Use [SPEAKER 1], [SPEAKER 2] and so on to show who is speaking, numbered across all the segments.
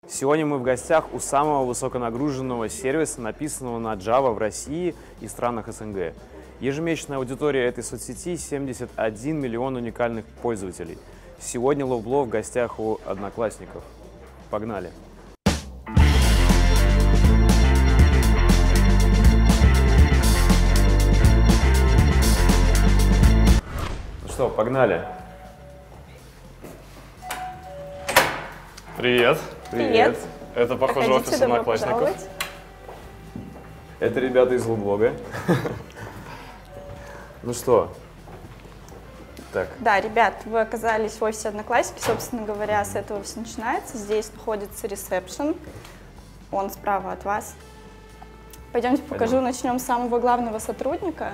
[SPEAKER 1] Сегодня мы в гостях у самого высоконагруженного сервиса, написанного на Java в России и странах СНГ. Ежемесячная аудитория этой соцсети — 71 миллион уникальных пользователей. Сегодня Ловбло в гостях у одноклассников. Погнали! Ну что, погнали!
[SPEAKER 2] Привет!
[SPEAKER 3] Привет!
[SPEAKER 2] Это, похоже,
[SPEAKER 3] Проходите,
[SPEAKER 2] офис
[SPEAKER 3] добро
[SPEAKER 2] одноклассников.
[SPEAKER 3] пожаловать.
[SPEAKER 1] Это ребята из Ловблога. Ну что? Так.
[SPEAKER 3] Да, ребят, вы оказались в офисе Одноклассники, собственно говоря, с этого все начинается. Здесь находится ресепшн, он справа от вас. Пойдемте покажу, начнем с самого главного сотрудника.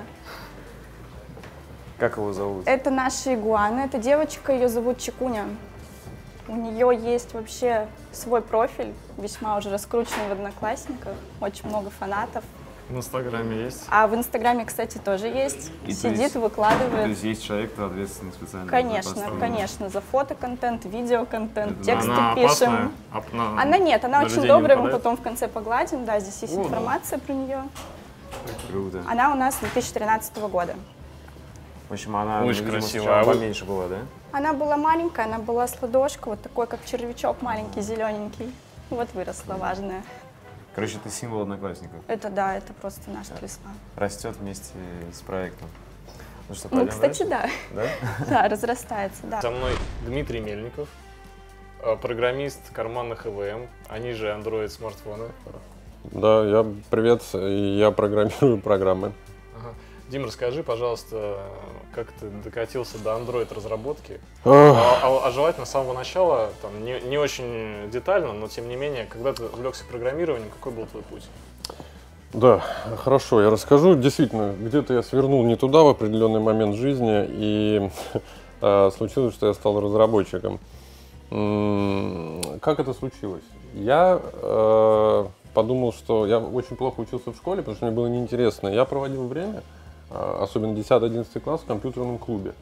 [SPEAKER 1] Как его зовут?
[SPEAKER 3] Это наша игуана, это девочка, ее зовут Чикуня. У нее есть вообще свой профиль, весьма уже раскрученный в Одноклассниках, очень много фанатов.
[SPEAKER 2] В Инстаграме есть.
[SPEAKER 3] А в Инстаграме, кстати, тоже есть.
[SPEAKER 1] И
[SPEAKER 3] Сидит,
[SPEAKER 1] то
[SPEAKER 3] выкладывает.
[SPEAKER 1] есть есть человек, кто ответственный специально?
[SPEAKER 3] Конечно, конечно, за фотоконтент, видеоконтент, тексты
[SPEAKER 2] Она
[SPEAKER 3] пишем.
[SPEAKER 2] опасная?
[SPEAKER 3] Она нет, она
[SPEAKER 2] на
[SPEAKER 3] очень
[SPEAKER 2] людей не
[SPEAKER 3] добрая, мы
[SPEAKER 2] нападает?
[SPEAKER 3] потом в конце погладим, да, здесь есть
[SPEAKER 2] О,
[SPEAKER 3] информация про нее.
[SPEAKER 1] Круто.
[SPEAKER 3] Она у нас 2013 года.
[SPEAKER 1] В общем, она
[SPEAKER 2] Очень
[SPEAKER 1] видимо,
[SPEAKER 2] красиво.
[SPEAKER 1] сначала
[SPEAKER 2] А вы-
[SPEAKER 1] поменьше была, да?
[SPEAKER 3] Она была маленькая, она была с ладошка, вот такой, как червячок маленький, зелененький. Вот выросла, важная.
[SPEAKER 1] Короче, ты символ одноклассников.
[SPEAKER 3] Это да, это просто наш талисман.
[SPEAKER 1] Растет вместе с проектом. Ну что,
[SPEAKER 3] Ну,
[SPEAKER 1] пойдем
[SPEAKER 3] кстати,
[SPEAKER 1] дальше?
[SPEAKER 3] да.
[SPEAKER 1] Да?
[SPEAKER 3] Да, разрастается, да.
[SPEAKER 2] Со мной Дмитрий Мельников, программист карманных ИВМ, они же Android смартфоны.
[SPEAKER 4] Да, привет, я программирую программы.
[SPEAKER 2] Ага. Дим, расскажи, пожалуйста, как ты докатился до Android разработки?
[SPEAKER 4] Ох.
[SPEAKER 2] А желательно с самого начала, там, не очень детально, но тем не менее, когда ты увлекся программированием, какой был твой путь?
[SPEAKER 4] Да, хорошо, я расскажу. Действительно, где-то я свернул не туда в определенный момент жизни, и случилось, что я стал разработчиком. Как это случилось? Я подумал, что я очень плохо учился в школе, потому что мне было неинтересно. Я проводил время, особенно 10-11 класс, в компьютерном клубе.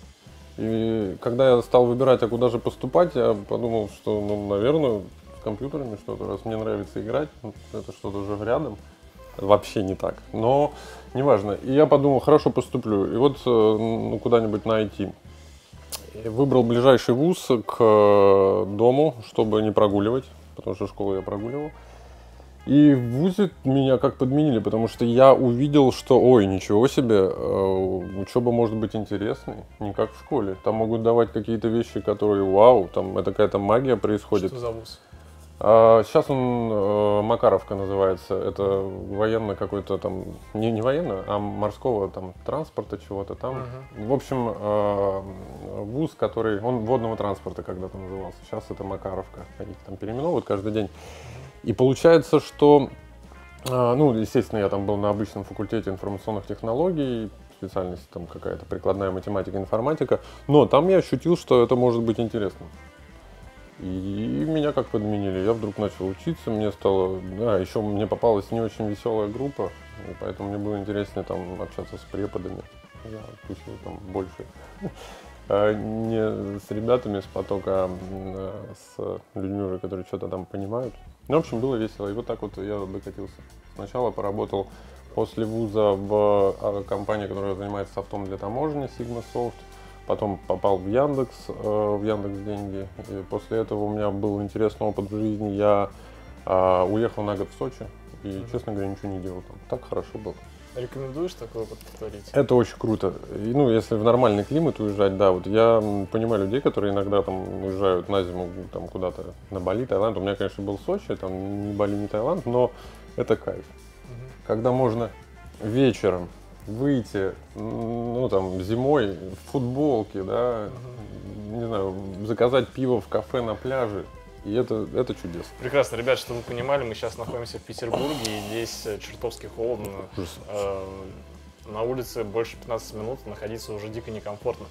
[SPEAKER 4] И когда я стал выбирать, а куда же поступать, я подумал, что, ну, наверное, с компьютерами что-то, раз мне нравится играть, это что-то уже рядом. Вообще не так, но неважно. И я подумал, хорошо, поступлю. И вот ну, куда-нибудь на IT. И выбрал ближайший вуз к дому, чтобы не прогуливать, потому что школу я прогуливал. И в вузе меня как подменили, потому что я увидел, что, ой, ничего себе, учеба может быть интересной, не как в школе. Там могут давать какие-то вещи, которые, вау, там это какая-то магия происходит.
[SPEAKER 2] Что за вуз?
[SPEAKER 4] Сейчас он Макаровка называется, это военно какой-то там, не военно, а морского там транспорта чего-то там. В общем, вуз, который, он водного транспорта когда-то назывался, сейчас это Макаровка, они там переименовывают каждый день. И получается, что, ну, естественно, я там был на обычном факультете информационных технологий, специальность там какая-то прикладная математика, информатика, но там я ощутил, что это может быть интересно. И меня как подменили, я вдруг начал учиться, мне стало, да, еще мне попалась не очень веселая группа, и поэтому мне было интереснее там общаться с преподами, я учил там больше, не с ребятами с потока, а с людьми уже, которые что-то там понимают. Ну, в общем, было весело, и вот так вот я докатился. Сначала поработал после вуза в компании, которая занимается софтом для таможни, SigmaSoft. Потом попал в Яндекс Деньги. И после этого у меня был интересный опыт в жизни. Я уехал на год в Сочи и, честно говоря, ничего не делал там. Так хорошо было.
[SPEAKER 2] Рекомендуешь такой опыт повторить?
[SPEAKER 4] Это очень круто. И, ну, если в нормальный климат уезжать, да, вот я понимаю людей, которые иногда там уезжают на зиму там куда-то на Бали, Таиланд. У меня, конечно, был Сочи, там ни Бали, ни Таиланд, но это кайф. Когда можно вечером выйти, ну там зимой в футболке, да, не знаю, заказать пиво в кафе на пляже, и это чудесно.
[SPEAKER 2] Прекрасно, ребят, чтобы вы понимали, мы сейчас находимся в Петербурге, и здесь чертовски холодно. На улице больше 15 минут, находиться уже дико некомфортно.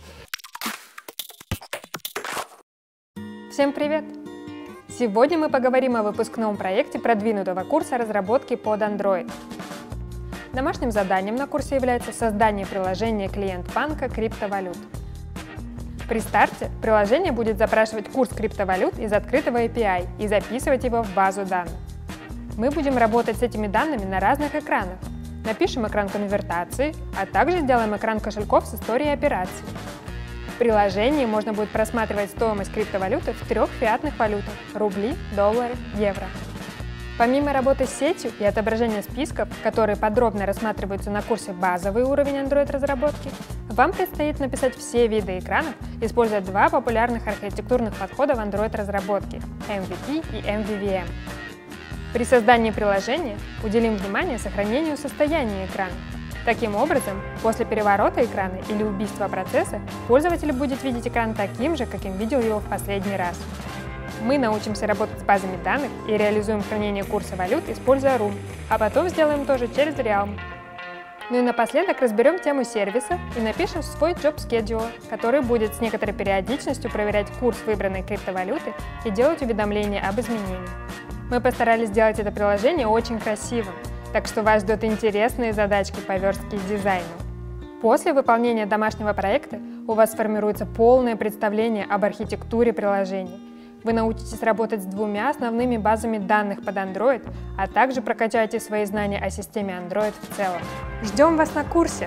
[SPEAKER 5] Всем привет! Сегодня мы поговорим о выпускном проекте продвинутого курса разработки под Android. Домашним заданием на курсе является создание приложения клиент банка криптовалют. При старте приложение будет запрашивать курс криптовалют из открытого API и записывать его в базу данных. Мы будем работать с этими данными на разных экранах. Напишем экран конвертации, а также сделаем экран кошельков с историей операций. В приложении можно будет просматривать стоимость криптовалюты в 3 фиатных валютах – рубли, доллары, евро. Помимо работы с сетью и отображения списков, которые подробно рассматриваются на курсе «Базовый уровень Android-разработки», вам предстоит написать все виды экранов, используя 2 популярных архитектурных подхода в Android-разработке – MVP и MVVM. При создании приложения уделим внимание сохранению состояния экрана. Таким образом, после переворота экрана или убийства процесса, пользователь будет видеть экран таким же, каким видел его в последний раз. Мы научимся работать с базами данных и реализуем хранение курса валют, используя Room, а потом сделаем то же через Realm. Ну и напоследок разберем тему сервиса и напишем свой Job Schedule, который будет с некоторой периодичностью проверять курс выбранной криптовалюты и делать уведомления об изменении. Мы постарались сделать это приложение очень красивым, так что вас ждут интересные задачки по верстке и дизайну. После выполнения домашнего проекта у вас сформируется полное представление об архитектуре приложения. Вы научитесь работать с 2 основными базами данных под Android, а также прокачаете свои знания о системе Android в целом. Ждем вас на курсе!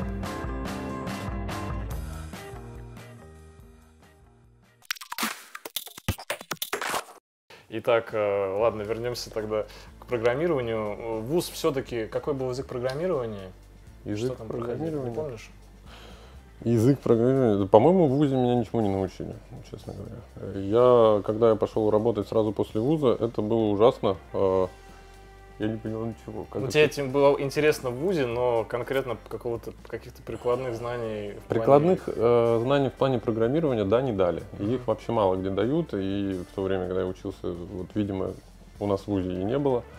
[SPEAKER 2] Итак, ладно, вернемся тогда к программированию. ВУЗ все-таки, какой был язык программирования?
[SPEAKER 4] Язык
[SPEAKER 2] Что там
[SPEAKER 4] программирования?
[SPEAKER 2] проходило, не помнишь?
[SPEAKER 4] Язык программирования. По-моему, в ВУЗе меня ничему не научили, честно говоря. Когда я пошел работать сразу после ВУЗа, это было ужасно. Я не понял ничего.
[SPEAKER 2] Тебе этим было интересно в ВУЗе, но конкретно каких-то прикладных знаний?
[SPEAKER 4] Прикладных знаний в плане программирования, да, не дали. Их вообще мало где дают, и в то время, когда я учился, вот, видимо, у нас в ВУЗе и не было.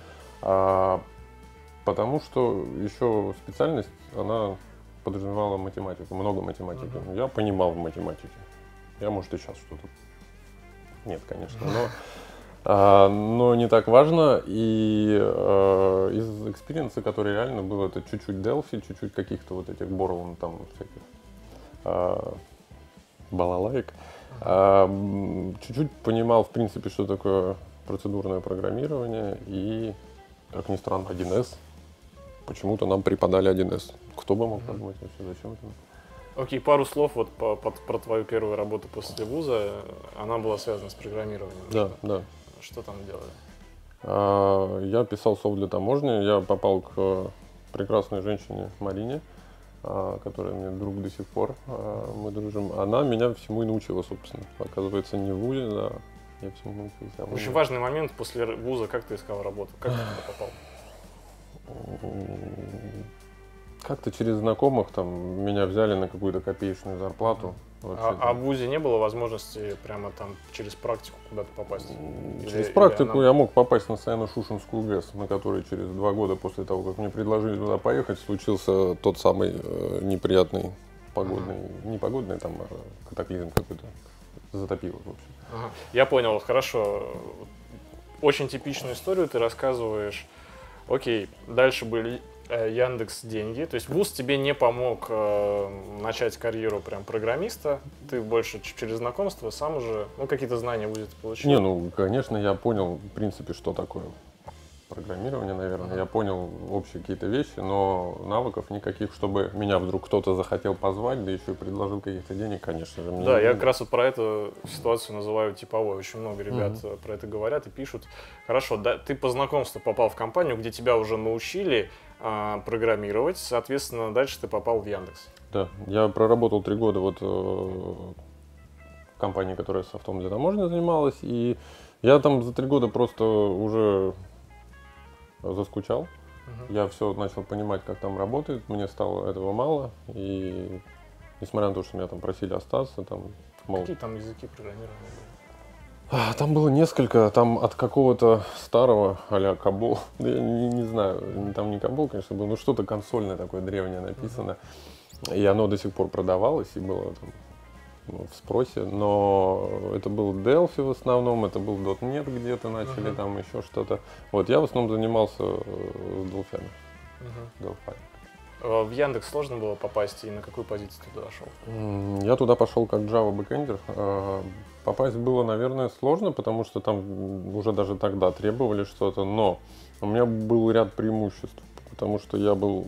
[SPEAKER 4] Потому что еще специальность, она подразумевала математику, много математики. Я понимал в математике. Я, может, и сейчас что-то... Нет, конечно, но не так важно. И из экспириенса, который реально был, это чуть-чуть Delphi, чуть-чуть каких-то вот этих Borland, там всяких балалайк. Чуть-чуть понимал, в принципе, что такое процедурное программирование. И, как ни странно, 1С. Почему-то нам преподали 1С. Кто бы мог подумать вообще, зачем это?
[SPEAKER 2] Окей, пару слов вот про твою первую работу после вуза. Она была связана с программированием.
[SPEAKER 4] Да, да.
[SPEAKER 2] Что там делали?
[SPEAKER 4] Я писал софт для таможни. Я попал к прекрасной женщине Марине, которая мне друг до сих пор. Мы дружим. Она меня всему и научила, собственно. Оказывается, не в вузе, да. Я всему научился.
[SPEAKER 2] Очень важный момент после вуза. Как ты искал работу? Как ты туда попал?
[SPEAKER 4] Как-то через знакомых там меня взяли на какую-то копеечную зарплату.
[SPEAKER 2] А в ВУЗе не было возможности прямо там через практику куда-то попасть?
[SPEAKER 4] Через практику я мог попасть на Саяно-Шушенскую ГЭС, на которой через 2 года после того, как мне предложили туда поехать, случился тот самый неприятный погодный, не погодный, там катаклизм какой-то, затопило, в общем.
[SPEAKER 2] Я понял, хорошо. Очень типичную историю ты рассказываешь. Окей, дальше были Яндекс деньги. То есть ВУЗ тебе не помог начать карьеру прям программиста. Ты больше через знакомство сам уже, какие-то знания в ВУЗе ты получил.
[SPEAKER 4] Не, конечно, я понял, в принципе, что такое программирование, наверное. Я понял общие какие-то вещи, но навыков никаких, чтобы меня вдруг кто-то захотел позвать, да еще и предложил каких-то денег, конечно же.
[SPEAKER 2] Да, я как раз вот про эту ситуацию называю типовой. Очень много ребят про это говорят и пишут. Хорошо, да, ты по знакомству попал в компанию, где тебя уже научили программировать, соответственно, дальше ты попал в Яндекс.
[SPEAKER 4] Да, я проработал 3 года вот в компании, которая софтом для таможни занималась, и я там за 3 года просто уже заскучал. Я все начал понимать, как там работает, мне стало этого мало, и несмотря на то, что меня там просили остаться, там...
[SPEAKER 2] Какие там языки программирования были?
[SPEAKER 4] Там было несколько, там от какого-то старого а-ля Кабол, я не знаю, там не Кабол, конечно, был, но что-то консольное такое древнее написано, и оно до сих пор продавалось и было там в спросе, но это был Delphi в основном, это был .NET где-то начали, там еще что-то. Вот, я в основном занимался с Delphi.
[SPEAKER 2] В Яндекс сложно было попасть, и на какую позицию ты туда шел?
[SPEAKER 4] Я туда пошел как Java бэкэндер. Попасть было, наверное, сложно, потому что там уже даже тогда требовали что-то, но у меня был ряд преимуществ, потому что я был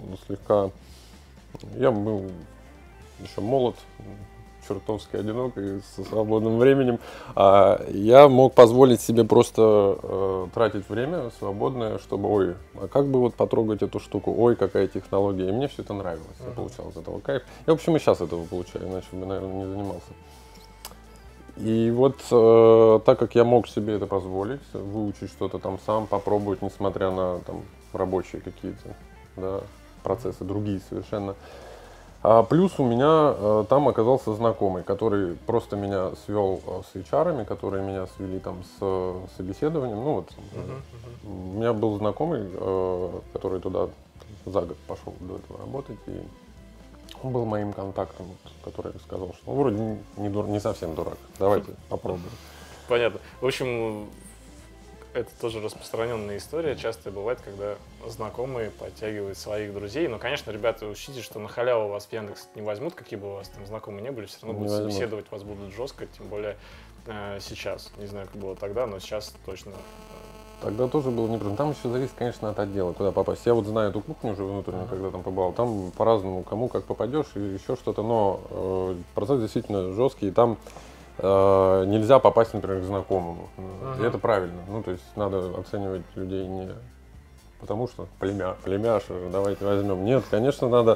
[SPEAKER 4] еще молод, чертовски одинок и со свободным временем. Я мог позволить себе просто тратить время свободное, чтобы, ой, а как бы вот потрогать эту штуку, ой, какая технология. И мне все это нравилось, я получал от этого кайф. Я, в общем, и сейчас этого получаю, иначе бы, наверное, не занимался. И вот так как я мог себе это позволить, выучить что-то там сам, попробовать, несмотря на там рабочие какие-то, да, процессы, другие совершенно. Плюс у меня там оказался знакомый, который просто меня свел с HR-ами, которые меня свели там с собеседованием. Ну, вот, у меня был знакомый, который туда за год пошел до этого работать, и он был моим контактом, который сказал, что вроде не совсем дурак, давайте попробуем.
[SPEAKER 2] Понятно. В общем, это тоже распространенная история. Часто бывает, когда знакомые подтягивают своих друзей. Но, конечно, ребята, учтите, что на халяву вас в Яндекс не возьмут, какие бы у вас там знакомые не были, все равно будут собеседовать, вас будут жестко, тем более сейчас. Не знаю, как было тогда, но сейчас точно.
[SPEAKER 4] Тогда тоже было непросто. Там еще зависит, конечно, от отдела, куда попасть. Я вот знаю эту кухню уже внутреннюю, когда там побывал. Там по-разному, кому как попадешь и еще что-то. Но процесс действительно жесткий. И там нельзя попасть, например, к знакомому. И это правильно. Ну, то есть надо оценивать людей не потому что племяш, давайте возьмем. Нет, конечно, надо,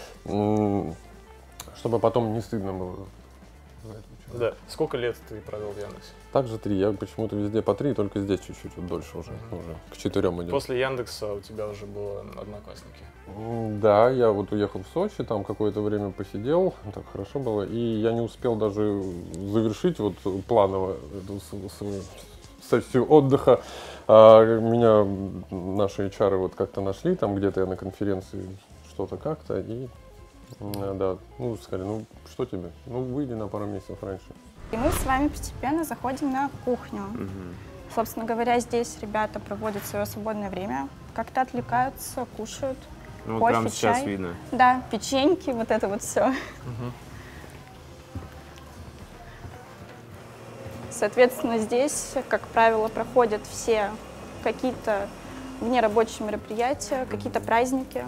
[SPEAKER 4] чтобы потом не стыдно было.
[SPEAKER 2] Да. Сколько лет ты провел в Яндексе?
[SPEAKER 4] Также 3. Я почему-то везде по 3, только здесь чуть-чуть вот дольше уже к 4 идем.
[SPEAKER 2] После Яндекса у тебя уже было одноклассники?
[SPEAKER 4] Да, я вот уехал в Сочи, там какое-то время посидел, так хорошо было, и я не успел даже завершить вот планово эту свою сессию отдыха. Меня наши HR вот как-то нашли, там где-то я на конференции что-то как-то, и да, ну сказали, ну что тебе, ну выйди на пару месяцев раньше.
[SPEAKER 3] И мы с вами постепенно заходим на кухню. Собственно говоря, здесь ребята проводят свое свободное время, как-то отвлекаются, кушают.
[SPEAKER 1] Ну,
[SPEAKER 3] кофе,
[SPEAKER 1] прямо сейчас
[SPEAKER 3] чай.
[SPEAKER 1] видно.
[SPEAKER 3] Да, печеньки, вот это вот все. Соответственно, здесь, как правило, проходят все какие-то внерабочие мероприятия, какие-то праздники.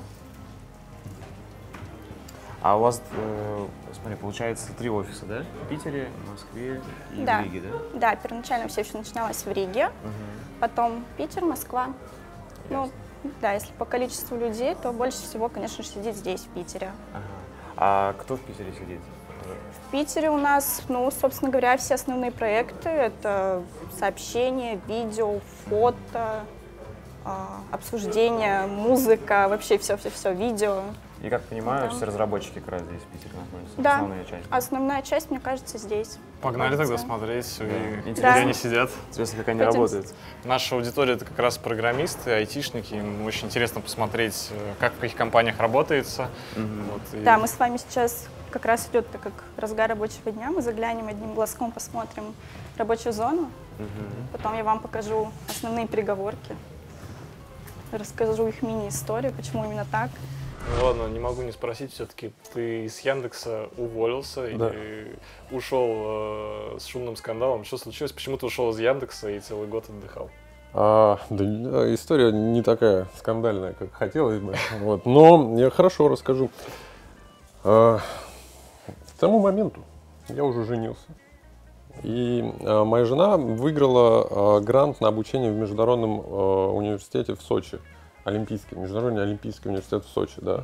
[SPEAKER 1] А у вас, смотри, получается 3 офиса, да? В Питере, в Москве и
[SPEAKER 3] Да.
[SPEAKER 1] в Риге, да?
[SPEAKER 3] Да, первоначально все еще начиналось в Риге, потом Питер, Москва. Ну, да, если по количеству людей, то больше всего, конечно же, сидит здесь, в Питере.
[SPEAKER 1] Ага. А кто в Питере сидит?
[SPEAKER 3] В Питере у нас, ну, собственно говоря, все основные проекты — это сообщения, видео, фото, обсуждение, музыка, вообще все-все-все, видео.
[SPEAKER 1] И, как понимаю,
[SPEAKER 3] Да.
[SPEAKER 1] все разработчики как раз здесь, в Питере, находятся.
[SPEAKER 3] Да,
[SPEAKER 1] Основная часть.
[SPEAKER 3] основная часть, мне кажется, здесь.
[SPEAKER 2] Погнали тогда
[SPEAKER 3] находится.
[SPEAKER 2] смотреть,
[SPEAKER 1] Интересно.
[SPEAKER 2] где они сидят.
[SPEAKER 1] Интересно, как они
[SPEAKER 3] Пойдем.
[SPEAKER 1] работают.
[SPEAKER 2] Наша аудитория — это как раз программисты, айтишники. Им очень интересно посмотреть, как в каких компаниях работается. Вот, и-
[SPEAKER 3] Да, мы с вами сейчас как раз идет, так как разгар рабочего дня, мы заглянем одним глазком, посмотрим рабочую зону, потом я вам покажу основные переговорки, расскажу их мини-историю, почему именно так.
[SPEAKER 2] Ну ладно, не могу не спросить, все-таки ты из Яндекса уволился
[SPEAKER 4] Да.
[SPEAKER 2] или ушел с шумным скандалом? Что случилось? Почему ты ушел из Яндекса и целый год отдыхал?
[SPEAKER 4] История не такая скандальная, как хотелось бы, вот, но я хорошо расскажу. К тому моменту я уже женился, и моя жена выиграла грант на обучение в Международном университете в Сочи, Международный олимпийский университет в Сочи, да.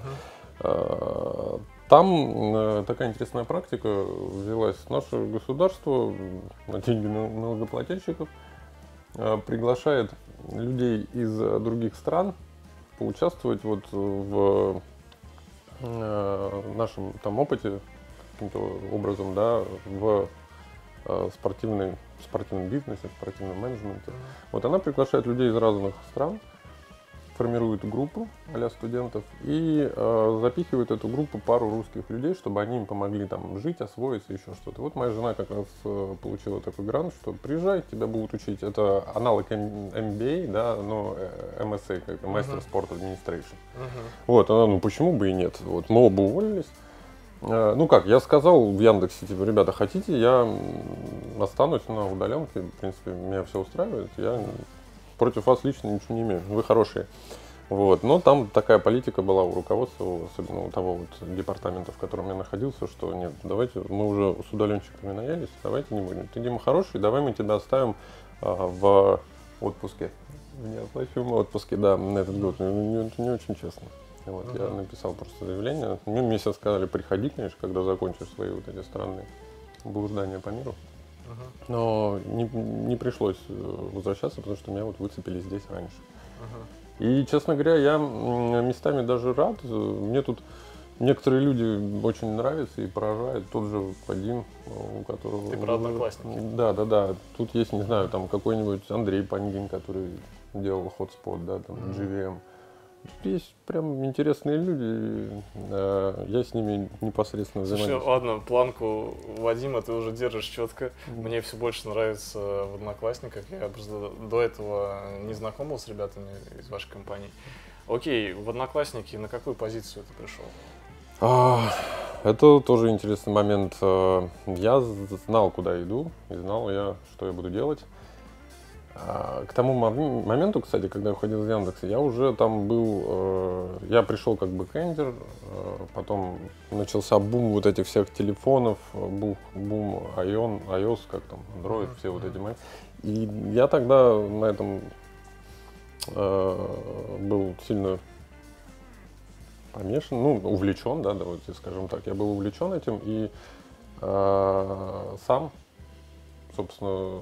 [SPEAKER 4] Там такая интересная практика взялась. Наше государство на деньги налогоплательщиков приглашает людей из других стран поучаствовать вот в нашем там опыте каким-то образом, да, в спортивном бизнесе, спортивном менеджменте. Вот она приглашает людей из разных стран формируют группу а-ля студентов и запихивают эту группу пару русских людей, чтобы они им помогли там жить, освоиться, еще что-то. Вот моя жена как раз получила такой грант, что приезжай, тебя будут учить. Это аналог MBA, да, но MSA, как Master Sport Administration. Вот, она, ну почему бы и нет. Вот, мы оба уволились. Ну как, я сказал в Яндексе, типа, ребята, хотите, я останусь на удаленке, в принципе, меня все устраивает, я против вас лично ничего не имею, вы хорошие. Вот. Но там такая политика была у руководства, особенно у того вот департамента, в котором я находился, что нет, давайте, мы уже с удаленщиками наелись, давайте не будем. Ты, Дима, хороший, давай мы тебя оставим в отпуске, в неоплачиваемом отпуске, да, на этот год. Это не очень честно. Вот, я написал просто заявление. Мне сейчас сказали, приходи, конечно, когда закончишь свои вот эти странные блуждания по миру. Но не пришлось возвращаться, потому что меня вот выцепили здесь раньше. И, честно говоря, я местами даже рад. Мне тут некоторые люди очень нравятся и поражают. Тот же Вадим, у которого...
[SPEAKER 2] Ты про одноклассники.
[SPEAKER 4] Да. Тут есть, не знаю, там какой-нибудь Андрей Панигин, который делал Hotspot, да, там GVM. Есть прям интересные люди, я с ними непосредственно взаимодействую.
[SPEAKER 2] Слушай, ладно, планку Вадима ты уже держишь четко. Мне все больше нравится в Одноклассниках. Я просто до этого не знаком был с ребятами из вашей компании. Окей, в Одноклассники на какую позицию ты пришел?
[SPEAKER 4] Это тоже интересный момент. Я знал, куда иду, и знал я, что я буду делать. К тому моменту, кстати, когда я уходил из Яндекса, я уже там был, я пришел как бэкэндер, потом начался бум вот этих всех телефонов, бум iOS, как там, Android, все вот эти моменты. И я тогда на этом был сильно помешан, ну, увлечен, да, давайте скажем так. Я был увлечен этим и сам, собственно,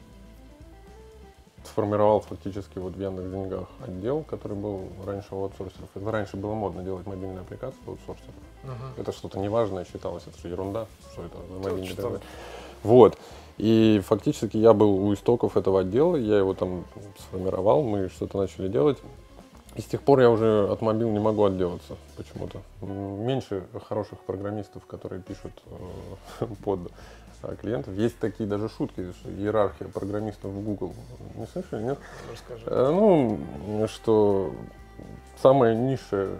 [SPEAKER 4] сформировал фактически вот в Яндекс.Деньгах отдел, который был раньше у аутсорсеров. Это раньше было модно делать мобильные аппликации у аутсорсеров. Это что-то неважное считалось, это же ерунда, что это за мобильные аппликации. Вот. И фактически я был у истоков этого отдела, я его там сформировал, мы что-то начали делать. И с тех пор я уже от мобил не могу отделаться почему-то. Меньше хороших программистов, которые пишут под клиентов. Есть такие даже шутки, что иерархия программистов в Google. Не слышали, нет?
[SPEAKER 2] Расскажи.
[SPEAKER 4] Ну, что самое низшее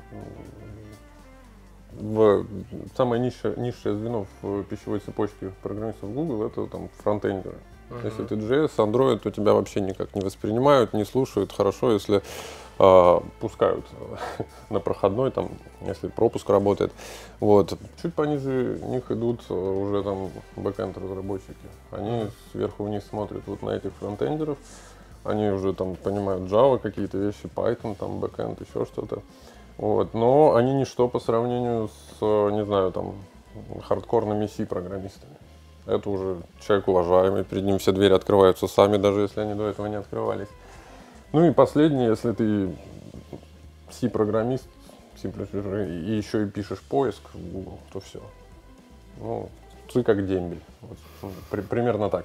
[SPEAKER 4] низшее звено в пищевой цепочке программистов Google — это там фронтендеры. Если ты JS, Android, то тебя вообще никак не воспринимают, не слушают. Хорошо, если пускают на проходной, там, если пропуск работает. Вот. Чуть пониже них идут уже там бэкэнд разработчики. Они сверху вниз смотрят вот на этих фронтендеров. Они уже там понимают Java, какие-то вещи, Python, там бэкэнд, еще что-то. Вот. Но они ничто по сравнению с, не знаю, там, хардкорными C-программистами. Это уже человек уважаемый, перед ним все двери открываются сами, даже если они до этого не открывались. Ну и последнее, если ты C-программист, C++, и еще и пишешь поиск в Google, то все. Ну, ты как дембель. Вот, примерно так.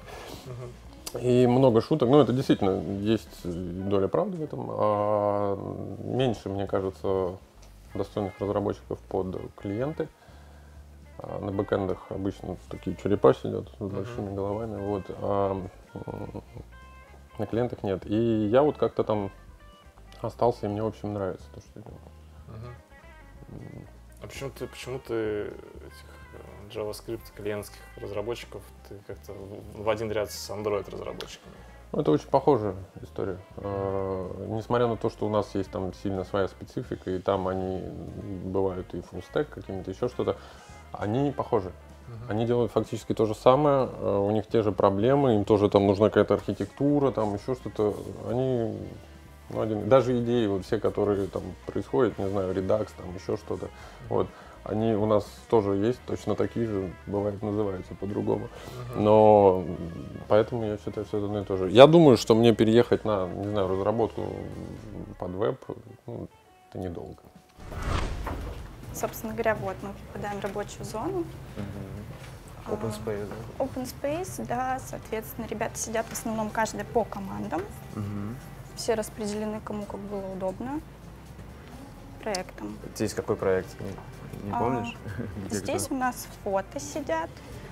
[SPEAKER 4] И много шуток. Ну, это действительно есть доля правды в этом. А меньше, мне кажется, достойных разработчиков под клиенты. На бэкэндах обычно такие черепа сидят с большими головами. Вот. А на клиентах нет. И я вот как-то там остался, и мне, в общем, нравится то, что я делаю.
[SPEAKER 2] А почему ты этих JavaScript клиентских разработчиков ты как-то в один ряд с Android разработчиками?
[SPEAKER 4] Ну, это очень похожая история. Несмотря на то, что у нас есть там сильно своя специфика, и там они бывают и full stack, какими-то еще что-то, они похожи. Они делают фактически то же самое, у них те же проблемы, им тоже там нужна какая-то архитектура, там еще что-то. Они, ну, даже идеи, вот все, которые там происходят, не знаю, Redux, там еще что-то, вот, они у нас тоже есть, точно такие же, бывает, называются по-другому. Но поэтому я считаю, что это одно и то же. Я думаю, что мне переехать на, не знаю, разработку под веб, ну, это недолго.
[SPEAKER 3] Собственно говоря, вот мы попадаем в рабочую зону.
[SPEAKER 1] Open Space,
[SPEAKER 3] Open Space, да, соответственно, ребята сидят в основном каждый по командам. все распределены кому как было удобно проектом.
[SPEAKER 1] Здесь какой проект? Не помнишь? Где
[SPEAKER 3] Здесь
[SPEAKER 1] кто?
[SPEAKER 3] у нас фото сидят.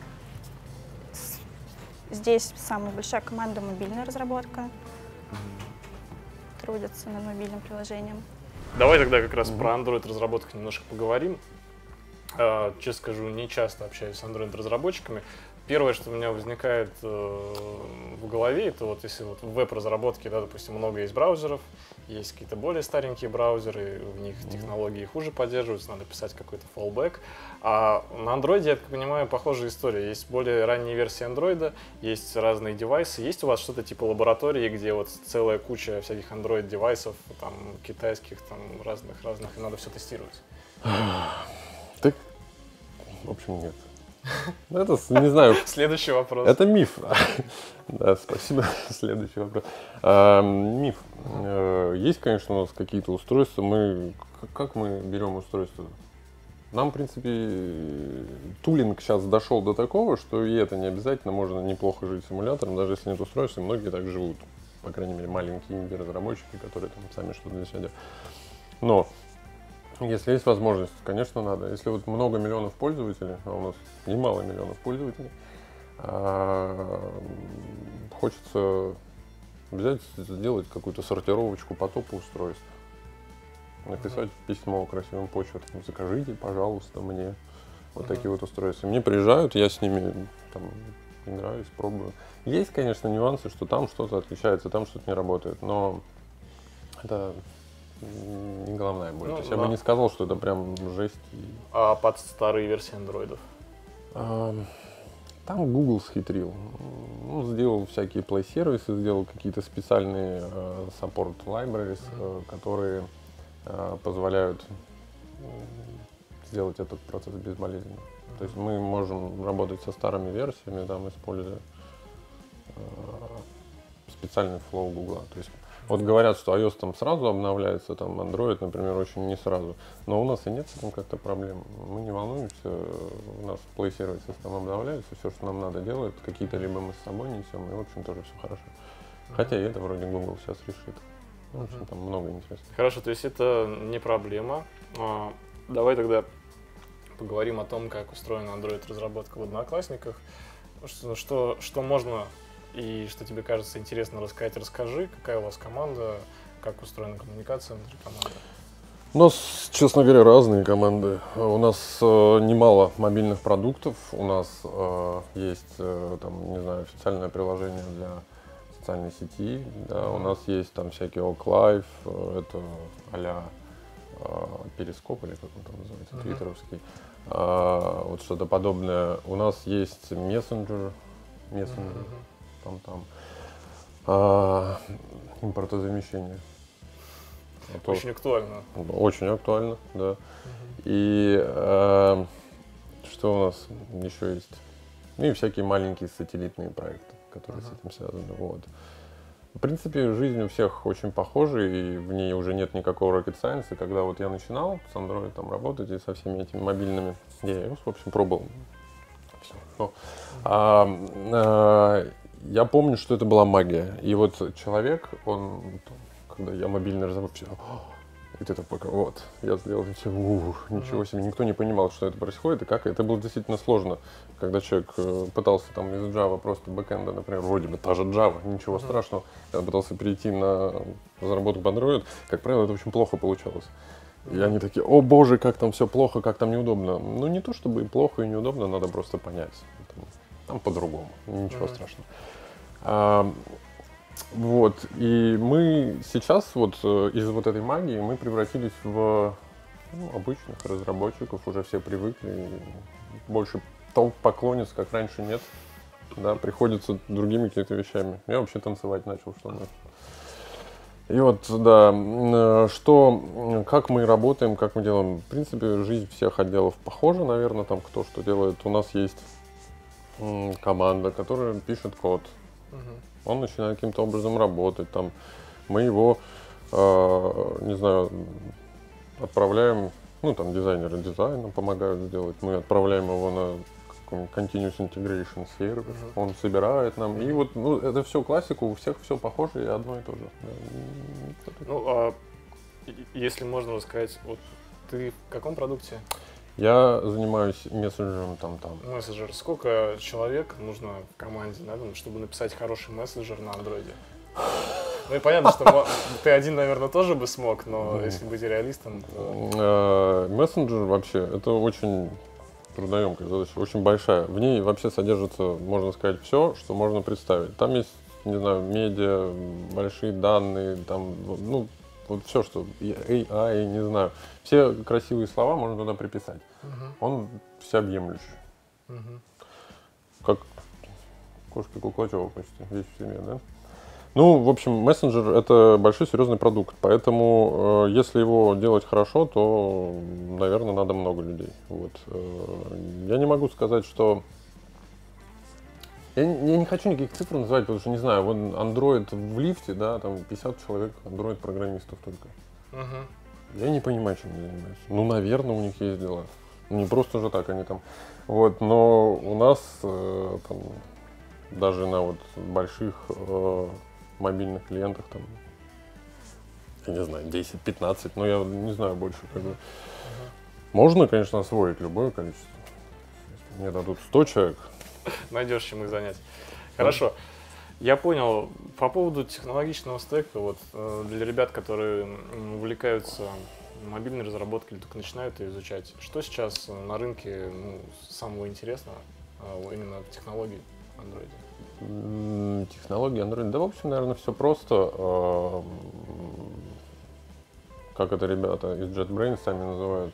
[SPEAKER 3] Здесь самая большая команда мобильная разработка. Трудятся над мобильным приложением.
[SPEAKER 2] Давай тогда как раз про Android разработку немножко поговорим. Честно скажу, не часто общаюсь с Android разработчиками. Первое, что у меня возникает в голове, это вот если вот в веб-разработке, да, допустим, много есть браузеров, есть какие-то более старенькие браузеры, в них технологии хуже поддерживаются, надо писать какой-то fallback. А на Android, я так понимаю, похожая история. Есть более ранние версии Android, есть разные девайсы. Есть у вас что-то типа лаборатории, где вот целая куча всяких Android-девайсов, там, китайских, там, разных, и надо все тестировать?
[SPEAKER 4] Так, в общем, нет. Это, не знаю.
[SPEAKER 2] Следующий вопрос.
[SPEAKER 4] Это миф. Да, спасибо. Следующий вопрос. Миф. Есть, конечно, у нас какие-то устройства. Как мы берем устройство? Нам, в принципе, тулинг сейчас дошел до такого, что и это не обязательно. Можно неплохо жить симулятором, даже если нет устройства. Многие так живут. По крайней мере, маленькие инди-разработчики, которые там сами что-то для себя делают. Но если есть возможность, конечно, надо. Если вот много миллионов пользователей, а у нас немало миллионов пользователей, хочется взять, сделать какую-то сортировочку по топу устройств. Написать письмо красивым почерком: закажите, пожалуйста, мне вот такие вот устройства. Мне приезжают, я с ними там играюсь, пробую. Есть, конечно, нюансы, что там что-то отличается, там что-то не работает, но это не головная боль. То есть я бы не сказал, что это прям жесть.
[SPEAKER 2] А под старые версии андроидов?
[SPEAKER 4] Там Google схитрил. Ну, сделал всякие плей-сервисы, сделал какие-то специальные support libraries, которые позволяют сделать этот процесс безболезненно. То есть мы можем работать со старыми версиями, там, используя специальный флоу Google. То есть вот говорят, что iOS там сразу обновляется, там Android, например, очень не сразу. Но у нас и нет с этим как-то проблем. Мы не волнуемся, у нас плей-сервисы там обновляются, все, что нам надо, делают. Какие-то либо мы с собой несем, и, в общем, тоже все хорошо. Хотя и это вроде Google сейчас решит. В общем, там много интересного.
[SPEAKER 2] Хорошо, то есть это не проблема. Давай тогда поговорим о том, как устроена Android-разработка в Одноклассниках. Что можно и что тебе кажется интересно рассказать, расскажи. Какая у вас команда, как устроена коммуникация внутри команды?
[SPEAKER 4] У нас, честно говоря, разные команды. У нас немало мобильных продуктов. У нас есть, там, не знаю, официальное приложение для социальной сети. Да. У нас есть там всякие Oak Live, это а-ля Перископ, или как он там называется, твиттеровский. Вот что-то подобное. У нас есть мессенджер, импортозамещение.
[SPEAKER 2] Очень актуально.
[SPEAKER 4] Очень актуально, да. И что у нас еще есть? Ну и всякие маленькие сателлитные проекты, которые с этим связаны. Вот. В принципе, жизнь у всех очень похожа, и в ней уже нет никакого rocket science. И когда вот я начинал с Android там работать и со всеми этими мобильными, я iOS, в общем, пробовал. Все. Я помню, что это была магия. И вот человек, он, когда я мобильный разработчик, и ты такой, вот, я сделал, и все, ничего себе, никто не понимал, что это происходит и как. Это было действительно сложно, когда человек пытался там из Java просто бэкэнда, например, вроде бы та же Java, ничего страшного, когда пытался перейти на разработку по Android, как правило, это очень плохо получалось. И они такие: о боже, как там все плохо, как там неудобно. Ну, не то чтобы и плохо, и неудобно, надо просто понять. Там по-другому, ничего страшного. Вот, и мы сейчас вот из вот этой магии мы превратились в обычных разработчиков, уже все привыкли, больше толп поклонниц, как раньше, нет, да, приходится другими какими-то вещами. Я вообще танцевать начал, что ли. И вот, да, как мы работаем, как мы делаем. В принципе, жизнь всех отделов похожа, наверное, там кто что делает. У нас есть команда, которая пишет код. Он начинает каким-то образом работать. Там, мы его, не знаю, отправляем, ну там дизайнеры дизайном помогают сделать. Мы отправляем его на Continuous Integration сервис, он собирает нам. И вот ну, это все классика, у всех все похоже и одно и то же. Да.
[SPEAKER 2] Ну, если можно рассказать, вот ты в каком продукте?
[SPEAKER 4] Я занимаюсь мессенджером там.
[SPEAKER 2] Мессенджер. Сколько человек нужно в команде, да, чтобы написать хороший мессенджер на андроиде? Ну и понятно, что ты один, наверное, тоже бы смог, но если быть реалистом, то...
[SPEAKER 4] Мессенджер вообще, это очень трудоемкая задача, очень большая. В ней вообще содержится, можно сказать, все, что можно представить. Там есть, не знаю, медиа, большие данные, там, ну, вот все, что AI, не знаю. Все красивые слова можно туда приписать. Он всеобъемлющий. Как кошка Куклачева почти, весь в семье, да? Ну, в общем, мессенджер — это большой серьезный продукт, поэтому если его делать хорошо, то, наверное, надо много людей. Вот. Я не могу сказать, что... Я не хочу никаких цифр называть, потому что, не знаю, вот Android в лифте, да, там 50 человек Android-программистов только. Я не понимаю, чем они занимаются. Ну, наверное, у них есть дела. Не просто же так они там. Вот, но у нас там, даже на вот больших мобильных клиентах там, я не знаю, 10-15, но я не знаю больше. Как бы. Можно, конечно, освоить любое количество. Если мне дадут 100 человек.
[SPEAKER 2] Найдешь чем их занять. Хорошо. Я понял. По поводу технологичного стека, вот для ребят, которые увлекаются мобильной разработкой или только начинают ее изучать, что сейчас на рынке самого интересного именно в технологии Android?
[SPEAKER 4] Технологии Android, да, в общем, наверное, все просто. Как это ребята из JetBrains сами называют.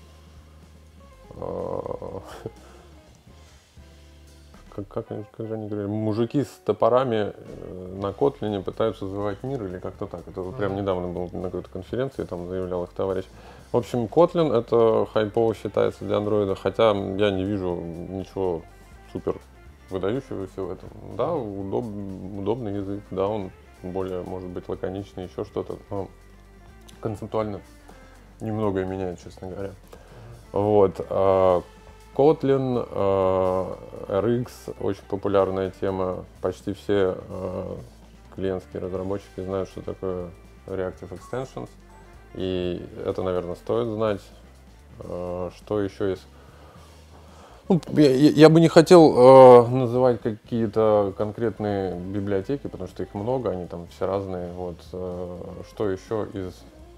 [SPEAKER 4] Как же они говорили, мужики с топорами на Kotlin пытаются завоевать мир или как-то так. Это вот прям недавно был на какой-то конференции, там заявлял их товарищ. В общем, Kotlin это хайпово считается для Android, хотя я не вижу ничего супер выдающегося в этом. Да, удобный язык, да, он более, может быть, лаконичный, еще что-то, но концептуально немногое меняет, честно говоря. Вот. Kotlin, RX очень популярная тема. Почти все клиентские разработчики знают, что такое Reactive Extensions. И это, наверное, стоит знать. Что еще есть? Ну, я бы не хотел называть какие-то конкретные библиотеки, потому что их много, они там все разные. Вот, что еще из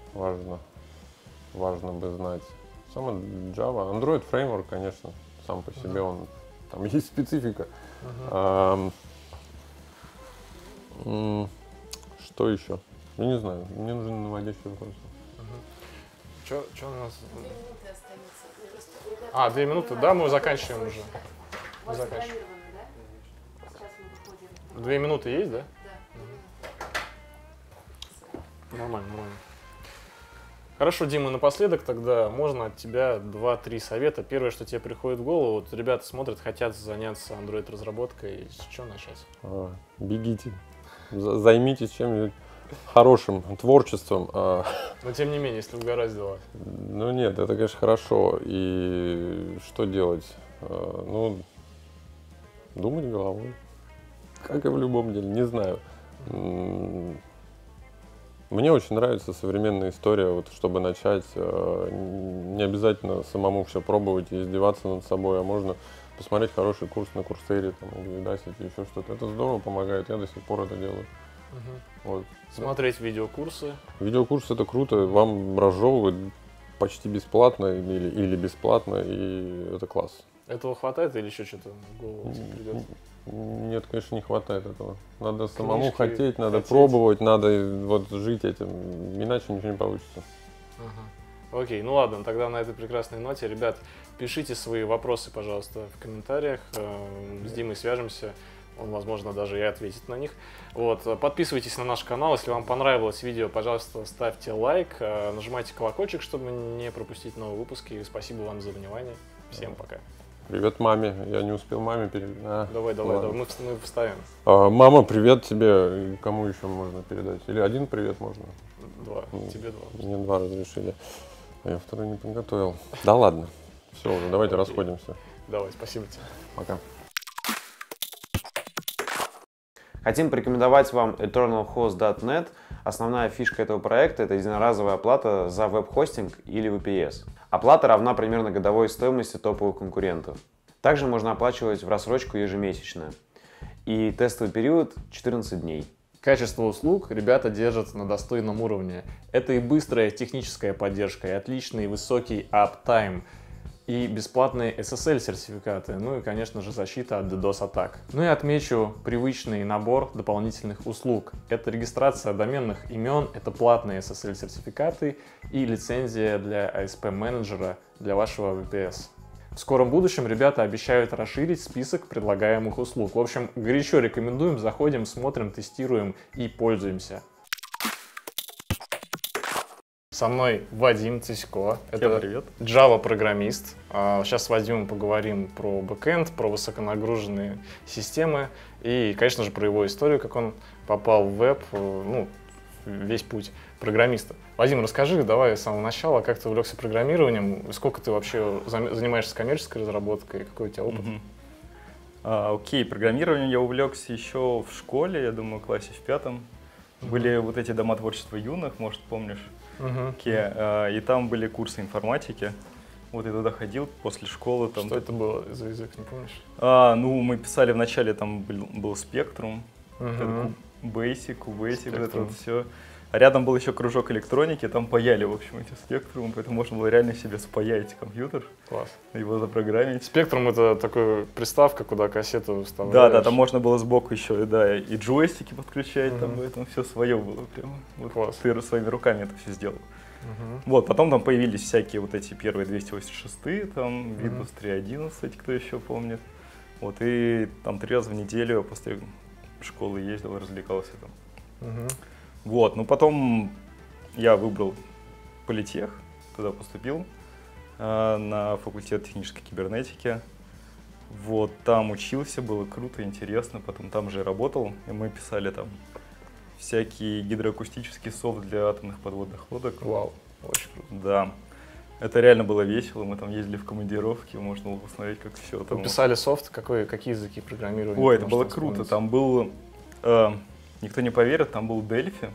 [SPEAKER 4] важно бы знать? Сама Java, Android Framework, конечно, сам по себе он, там есть специфика. Что еще? Я не знаю, мне нужен наводящий вопрос.
[SPEAKER 2] Что у нас? 2 минуты, да, мы заканчиваем уже. Мы заканчиваем. 2 минуты есть, да? Да. Нормально. Хорошо, Дима, напоследок тогда можно от тебя 2-3 совета. Первое, что тебе приходит в голову, вот ребята смотрят, хотят заняться Android-разработкой, с чего начать?
[SPEAKER 4] Бегите, займитесь чем-нибудь хорошим, творчеством.
[SPEAKER 2] Но тем не менее, если угораздило.
[SPEAKER 4] Ну нет, это, конечно, хорошо. И что делать? Ну, думать головой. Как и в любом деле, не знаю. Мне очень нравится современная история, вот, чтобы начать, не обязательно самому все пробовать и издеваться над собой, а можно посмотреть хороший курс на Курсере, там, или Udacity, еще что-то. Это здорово помогает, я до сих пор это делаю. Вот.
[SPEAKER 2] Смотреть видеокурсы.
[SPEAKER 4] Видеокурсы — это круто, вам разжевывают почти бесплатно или бесплатно, и это класс.
[SPEAKER 2] Этого хватает или еще что-то в голову тебе придет?
[SPEAKER 4] Нет, конечно, не хватает этого. Надо самому хотеть, надо пробовать, надо вот жить этим, иначе ничего не получится.
[SPEAKER 2] Окей, ну ладно, тогда на этой прекрасной ноте, ребят, пишите свои вопросы, пожалуйста, в комментариях, с Димой свяжемся, он, возможно, даже и ответит на них. Вот, подписывайтесь на наш канал, если вам понравилось видео, пожалуйста, ставьте лайк, нажимайте колокольчик, чтобы не пропустить новые выпуски. Спасибо вам за внимание, всем пока.
[SPEAKER 4] Привет маме, я не успел маме передать.
[SPEAKER 2] Давай, мы вставим.
[SPEAKER 4] Мама, привет тебе, кому еще можно передать? Или один привет можно?
[SPEAKER 2] 2, тебе 2.
[SPEAKER 4] Мне 2 разрешили, а я 2 не подготовил. Да ладно, все уже, давайте расходимся.
[SPEAKER 2] Давай, спасибо тебе.
[SPEAKER 4] Пока.
[SPEAKER 1] Хотим порекомендовать вам eternalhost.net. Основная фишка этого проекта — это единоразовая оплата за веб-хостинг или VPS. Оплата равна примерно годовой стоимости топовых конкурентов. Также можно оплачивать в рассрочку ежемесячно. И тестовый период 14 дней.
[SPEAKER 2] Качество услуг ребята держат на достойном уровне. Это и быстрая техническая поддержка, и отличный высокий аптайм, и бесплатные SSL-сертификаты, ну и, конечно же, защита от DDoS-атак. Ну и отмечу привычный набор дополнительных услуг. Это регистрация доменных имен, это платные SSL-сертификаты и лицензия для ASP-менеджера для вашего VPS. В скором будущем ребята обещают расширить список предлагаемых услуг. В общем, горячо рекомендуем, заходим, смотрим, тестируем и пользуемся. Со мной Вадим Цысько, это Java-программист. Сейчас с Вадимом поговорим про бэкэнд, про высоконагруженные системы и, конечно же, про его историю, как он попал в веб, ну, весь путь программиста. Вадим, расскажи, давай с самого начала, как ты увлекся программированием, сколько ты вообще занимаешься коммерческой разработкой, какой у тебя опыт?
[SPEAKER 6] Окей, программированием я увлекся еще в школе, я думаю, в классе в 5. Были вот эти дома творчества юных, может, помнишь? И там были курсы информатики. Вот я туда ходил после школы. Там...
[SPEAKER 2] Что это было за язык, не помнишь?
[SPEAKER 6] Ну, мы писали вначале, там был Spectrum, Basic, вот это вот все. А рядом был еще кружок электроники, там паяли, в общем, эти Spectrum, поэтому можно было реально себе спаять компьютер.
[SPEAKER 2] Класс.
[SPEAKER 6] Его запрограммить.
[SPEAKER 2] Spectrum — это такая приставка, куда кассету вставляешь.
[SPEAKER 6] Да, там можно было сбоку еще, да, и джойстики подключать, там, поэтому все свое было прямо. Вот
[SPEAKER 2] класс.
[SPEAKER 6] Ты своими руками это все сделал. Вот, потом там появились всякие вот эти первые 286, там, Windows 3.11, кто еще помнит. Вот, и там 3 раза в неделю после школы ездил, развлекался там. Вот, ну потом я выбрал политех, туда поступил на факультет технической кибернетики. Вот, там учился, было круто, интересно, потом там же работал, и мы писали там всякий гидроакустический софт для атомных подводных лодок.
[SPEAKER 2] Вау, очень круто.
[SPEAKER 6] Да, это реально было весело, мы там ездили в командировки, можно было посмотреть, как все там.
[SPEAKER 2] Вы писали софт, какие языки программирования?
[SPEAKER 6] Ой, это было круто, там был, никто не поверит, там был Delphi.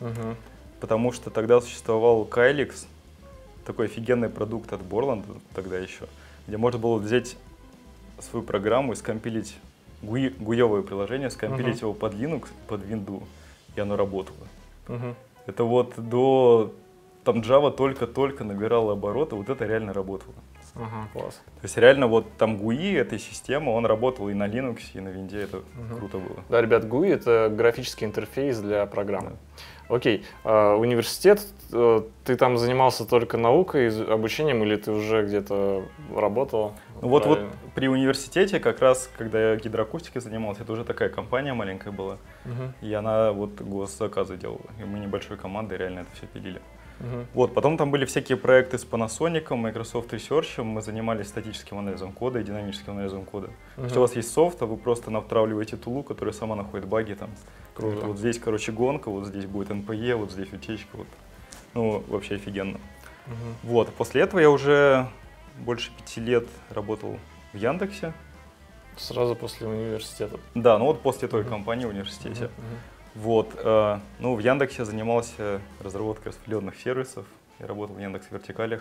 [SPEAKER 6] Потому что тогда существовал Kylix, такой офигенный продукт от Borland тогда еще, где можно было взять свою программу и скомпилить гуевое приложение, скомпилить его под Linux, под Windows, и оно работало. Это вот до... Там Java только-только набирала обороты, вот это реально работало.
[SPEAKER 2] Класс.
[SPEAKER 6] То есть реально вот там GUI этой системы, он работал и на Linux, и на Винде, это круто было.
[SPEAKER 2] Да, ребят, GUI — это графический интерфейс для программы. Окей, университет, ты там занимался только наукой, обучением, или ты уже где-то работал?
[SPEAKER 6] Ну вот при университете, как раз, когда я гидроакустикой занимался, это уже такая компания маленькая была, и она вот госзаказы делала, и мы небольшой командой реально это все пилили. Вот, потом там были всякие проекты с Panasonic, Microsoft Research, мы занимались статическим анализом кода и динамическим анализом кода. То есть у вас есть софт, а вы просто натравливаете тулу, которая сама находит баги там.
[SPEAKER 2] Круто.
[SPEAKER 6] Вот здесь, короче, гонка, вот здесь будет NPE, вот здесь утечка, вот. Ну, вообще офигенно. Вот, после этого я уже больше 5 лет работал в Яндексе.
[SPEAKER 2] Сразу после университета?
[SPEAKER 6] Да, ну вот после той компании в университете. Вот, ну, в Яндексе занимался разработкой распределенных сервисов. Я работал в Яндекс Вертикалях.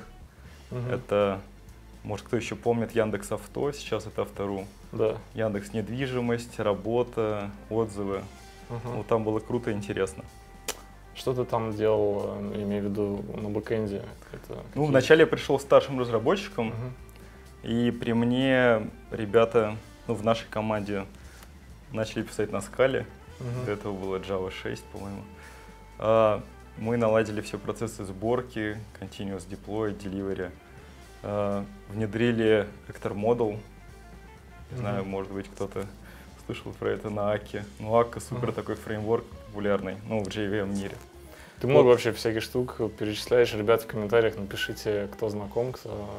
[SPEAKER 6] Это, может, кто еще помнит, Яндекс Авто, сейчас это Автору.
[SPEAKER 2] Да. Яндекс
[SPEAKER 6] Недвижимость, работа, отзывы. Вот там было круто и интересно.
[SPEAKER 2] Что ты там делал, имею в виду, на бэкэнде?
[SPEAKER 6] Ну, вначале я пришел старшим разработчиком, и при мне ребята, ну, в нашей команде начали писать на скале. До этого было Java 6, по-моему. Мы наладили все процессы сборки, Continuous Deploy, Delivery. Внедрили Vector Model. Не знаю, может быть, кто-то слышал про это на Аке. Ну, Ака супер такой фреймворк популярный, ну, в JVM мире.
[SPEAKER 2] Ты много вообще всяких штук перечисляешь. Ребят, в комментариях напишите, кто знаком, кто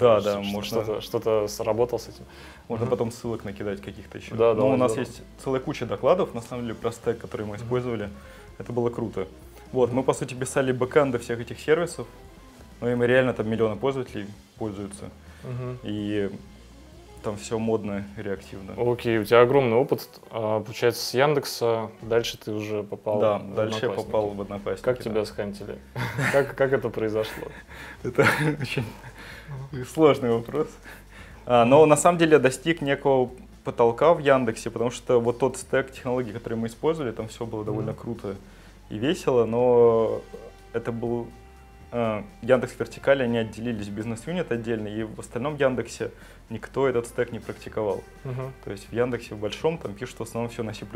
[SPEAKER 2] что-то сработал с этим.
[SPEAKER 6] Можно потом ссылок накидать каких-то еще.
[SPEAKER 2] Да,
[SPEAKER 6] ну, у нас есть целая куча докладов, на самом деле, про стэк, которые мы использовали. Это было круто. Вот, мы, по сути, писали бэкэнды всех этих сервисов, но им реально там миллионы пользователей пользуются. И там все модно, реактивно.
[SPEAKER 2] Окей, у тебя огромный опыт, получается, с Яндекса, дальше ты уже попал
[SPEAKER 6] Да,
[SPEAKER 2] в
[SPEAKER 6] дальше я
[SPEAKER 2] Одноклассники.
[SPEAKER 6] попал в Одноклассники.
[SPEAKER 2] Как
[SPEAKER 6] да.
[SPEAKER 2] тебя схантили? Как это произошло?
[SPEAKER 6] Это очень сложный вопрос. Но на самом деле я достиг некого потолка в Яндексе, потому что вот тот стек технологий, который мы использовали, там все было довольно круто и весело, но это был Яндекс Вертикали, они отделились, бизнес-юнит отдельно, и в остальном Яндексе никто этот стек не практиковал. То есть в Яндексе в большом там пишут в основном все на C++,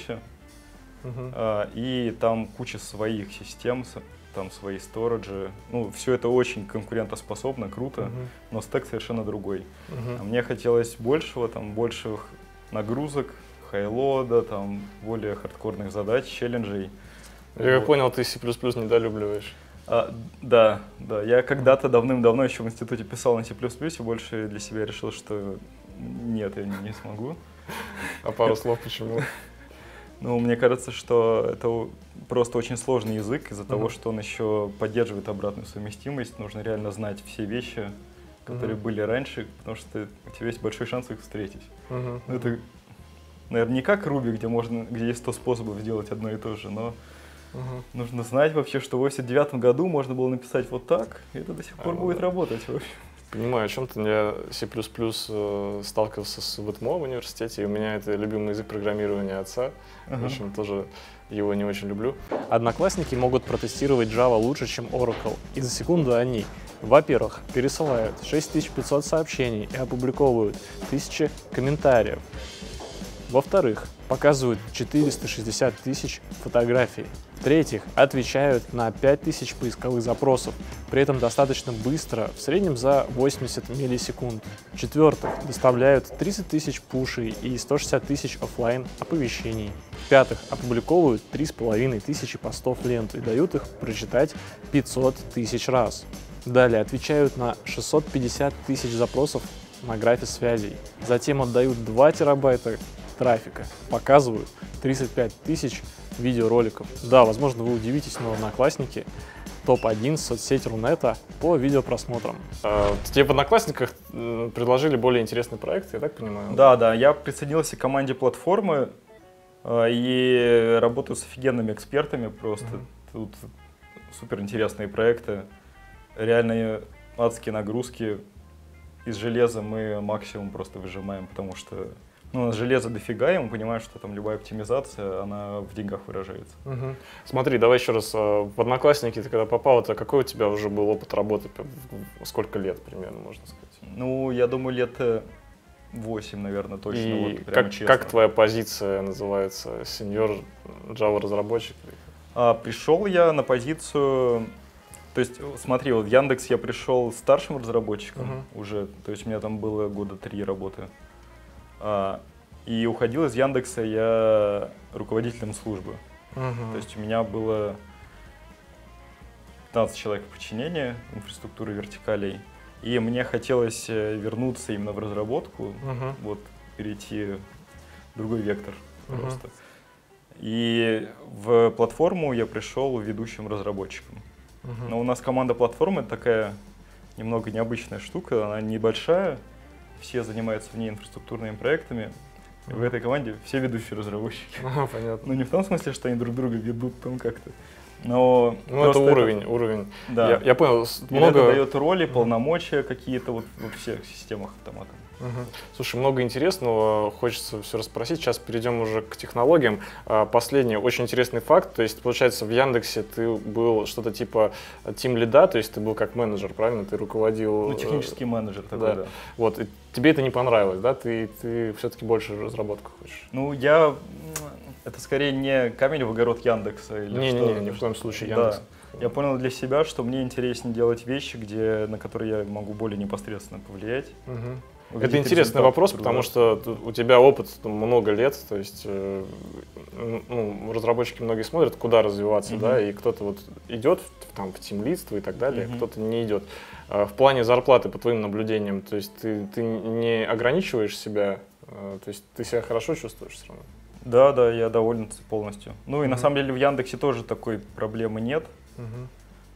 [SPEAKER 6] и там куча своих систем, там свои сториджи. Ну, все это очень конкурентоспособно, круто, но стек совершенно другой. А мне хотелось большего, там, больших нагрузок, хайлода, там, более хардкорных задач, челленджей.
[SPEAKER 2] Я понял, ты C++ недолюбливаешь.
[SPEAKER 6] Да. Я когда-то давным-давно еще в институте писал на C++, и больше для себя решил, что нет, я не смогу.
[SPEAKER 2] А пару слов почему?
[SPEAKER 6] Ну, мне кажется, что это просто очень сложный язык из-за того, что он еще поддерживает обратную совместимость. Нужно реально знать все вещи, которые были раньше, потому что у тебя есть большой шанс их встретить. Ну, это, наверное, не как Ruby, где есть 100 способов сделать одно и то же, но нужно знать вообще, что в 1989 году можно было написать вот так, и это до сих пор будет работать.
[SPEAKER 2] Понимаю, о чем-то. Я C++ сталкивался с ВТМО в университете, и у меня это любимый язык программирования отца. В общем, тоже его не очень люблю. Одноклассники могут протестировать Java лучше, чем Oracle. И за секунду они, во-первых, пересылают 6500 сообщений и опубликовывают 1000 комментариев. Во-вторых, показывают 460 тысяч фотографий. В-третьих, отвечают на 5000 поисковых запросов, при этом достаточно быстро, в среднем за 80 миллисекунд. В-четвертых, доставляют 30 тысяч пушей и 160 тысяч офлайн оповещений. В-пятых, опубликовывают 3500 постов в ленту и дают их прочитать 500 тысяч раз. Далее отвечают на 650 тысяч запросов на графе связей. Затем отдают 2 терабайта трафика, показывают 35 тысяч видеороликов. Да, возможно, вы удивитесь, но Одноклассники топ-1 соцсеть Рунета по видеопросмотрам. Тебе в Одноклассниках предложили более интересный проект, я так понимаю?
[SPEAKER 6] Да, я присоединился к команде платформы и работаю с офигенными экспертами просто. Тут супер интересные проекты, реальные адские нагрузки. Из железа мы максимум просто выжимаем, потому что у нас железо дофига, и мы понимаем, что там любая оптимизация, она в деньгах выражается.
[SPEAKER 2] Смотри, давай еще раз. В Одноклассники ты когда попал, это какой у тебя уже был опыт работы? Сколько лет примерно, можно сказать?
[SPEAKER 6] Ну, я думаю, лет 8, наверное, точно.
[SPEAKER 2] И
[SPEAKER 6] вот, прямо честно.
[SPEAKER 2] как твоя позиция называется? Сеньор Java-разработчик?
[SPEAKER 6] Пришел я на позицию... То есть, смотри, вот в Яндекс я пришел старшим разработчиком уже, то есть у меня там было года 3 работы. И уходил из Яндекса я руководителем службы. То есть у меня было 15 человек в подчинении инфраструктуры вертикалей. И мне хотелось вернуться именно в разработку, вот перейти в другой вектор просто. И в платформу я пришел ведущим разработчиком. Но у нас команда платформы такая немного необычная штука, она небольшая, все занимаются в ней инфраструктурными проектами. В этой команде все ведущие разработчики.
[SPEAKER 2] Понятно.
[SPEAKER 6] Ну не в том смысле, что они друг друга ведут там как-то, но
[SPEAKER 2] это уровень.
[SPEAKER 6] Да.
[SPEAKER 2] Я понял.
[SPEAKER 6] Много дает роли, полномочия какие-то вот во всех системах автомата.
[SPEAKER 2] Слушай, много интересного, хочется все расспросить. Сейчас перейдем уже к технологиям. Последний очень интересный факт, то есть, получается, в Яндексе ты был что-то типа тим-лида, то есть ты был как менеджер, правильно? Ты руководил...
[SPEAKER 6] Ну, технический менеджер такой, да.
[SPEAKER 2] Вот, и тебе это не понравилось, да? Ты все-таки больше разработку хочешь?
[SPEAKER 6] Ну, это скорее не камень в огород Яндекса или что-то.
[SPEAKER 2] Ни в коем случае Яндекс.
[SPEAKER 6] Да. Я понял для себя, что мне интереснее делать вещи, на которые я могу более непосредственно повлиять.
[SPEAKER 2] Это интересный вопрос, потому что у тебя опыт много лет, то есть разработчики многие смотрят, куда развиваться, да, и кто-то вот идет в тимлидство и так далее, кто-то не идет. В плане зарплаты, по твоим наблюдениям, то есть ты не ограничиваешь себя, то есть ты себя хорошо чувствуешь все равно?
[SPEAKER 6] Да, я доволен полностью. Ну и на самом деле в Яндексе тоже такой проблемы нет.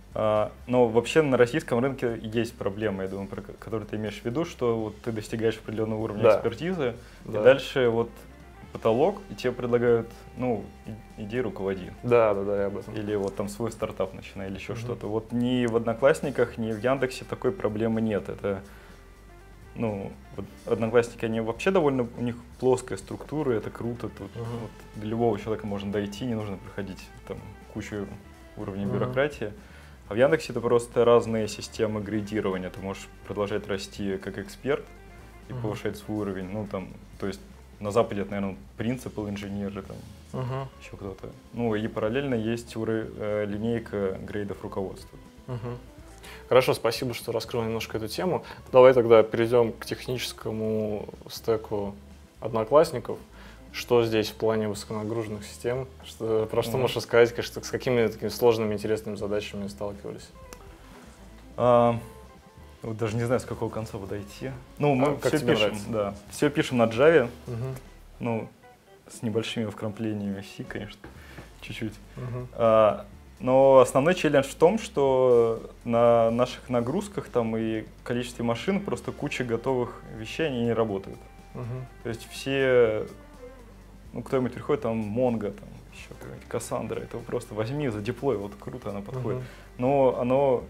[SPEAKER 6] Но вообще на российском рынке есть проблема, я думаю, про которую ты имеешь в виду, что вот ты достигаешь определенного уровня экспертизы, и дальше вот потолок, и тебе предлагают, ну, иди руководи.
[SPEAKER 2] Да, я об этом.
[SPEAKER 6] Или вот там свой стартап начинай, или еще что-то. Вот ни в Одноклассниках, ни в Яндексе такой проблемы нет. Это, ну, вот Одноклассники, они вообще довольно, у них плоская структура, это круто. Тут вот для любого человека можно дойти, не нужно проходить там кучу уровней бюрократии. А в Яндексе это просто разные системы грейдирования. Ты можешь продолжать расти как эксперт и повышать свой уровень. Ну, там, то есть на Западе это, наверное, принципал инженеры, там, еще кто-то. Ну, и параллельно есть линейка грейдов руководства.
[SPEAKER 2] Хорошо, спасибо, что раскрыл немножко эту тему. Давай тогда перейдем к техническому стеку Одноклассников. Что здесь в плане высоконагруженных систем? Про что можешь рассказать, с какими такими сложными, интересными задачами сталкивались?
[SPEAKER 6] Вот даже не знаю, с какого конца подойти. Ну, мы
[SPEAKER 2] как
[SPEAKER 6] все
[SPEAKER 2] тебе
[SPEAKER 6] пишем,
[SPEAKER 2] нравится?
[SPEAKER 6] все пишем на Java, ну, с небольшими вкраплениями C, конечно, чуть-чуть. Но основной челлендж в том, что на наших нагрузках там и количестве машин просто куча готовых вещей, они не работают. То есть все, ну, кто-нибудь приходит, там, Mongo, там, еще какая-нибудь Cassandra, это просто возьми, задеплой, вот круто она подходит. Но оно,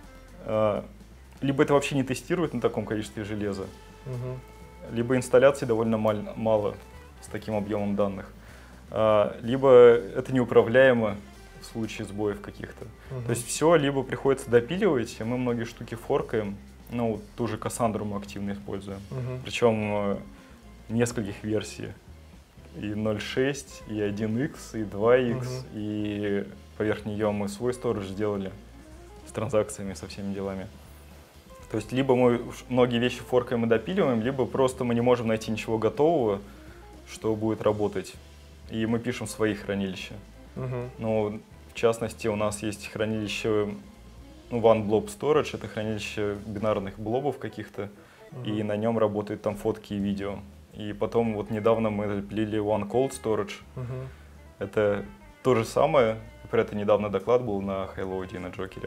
[SPEAKER 6] либо это вообще не тестирует на таком количестве железа, либо инсталляции довольно мало с таким объемом данных, либо это неуправляемо в случае сбоев каких-то. То есть все либо приходится допиливать, и мы многие штуки форкаем, ну, ту же Cassandra мы активно используем, причем нескольких версий, и 0.6, и 1x, и 2x, и поверх нее мы свой сторож сделали с транзакциями, со всеми делами. То есть либо мы многие вещи форкаем и допиливаем, либо просто мы не можем найти ничего готового, что будет работать, и мы пишем свои хранилища. Ну, в частности, у нас есть хранилище, ну, One Blob Storage, это хранилище бинарных блобов каких-то, и на нем работают там фотки и видео. И потом вот недавно мы запилили One Cold Storage. Это то же самое, про это недавно доклад был на Highload и на Джокере.